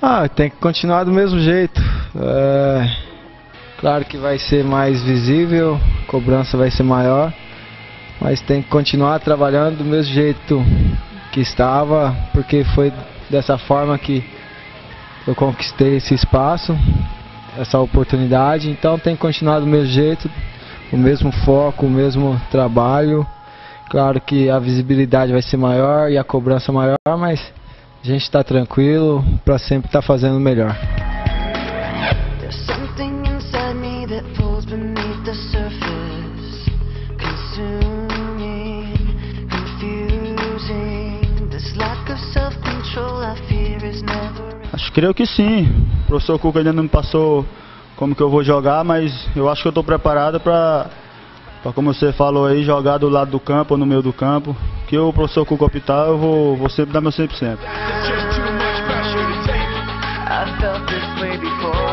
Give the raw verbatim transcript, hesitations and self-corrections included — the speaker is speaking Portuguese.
Ah, tem que continuar do mesmo jeito. É, claro que vai ser mais visível, a cobrança vai ser maior, mas tem que continuar trabalhando do mesmo jeito que estava, porque foi dessa forma que eu conquistei esse espaço, essa oportunidade. Então tem que continuar do mesmo jeito, o mesmo foco, o mesmo trabalho. Claro que a visibilidade vai ser maior e a cobrança maior, mas a gente está tranquilo para sempre estar fazendo o melhor. Acho, creio que sim. O professor Cuca ainda não me passou como que eu vou jogar, mas eu acho que eu estou preparado para, como você falou aí, jogar do lado do campo ou no meio do campo. Que o professor Cuca optar, eu vou, vou sempre dar meu cem por cento.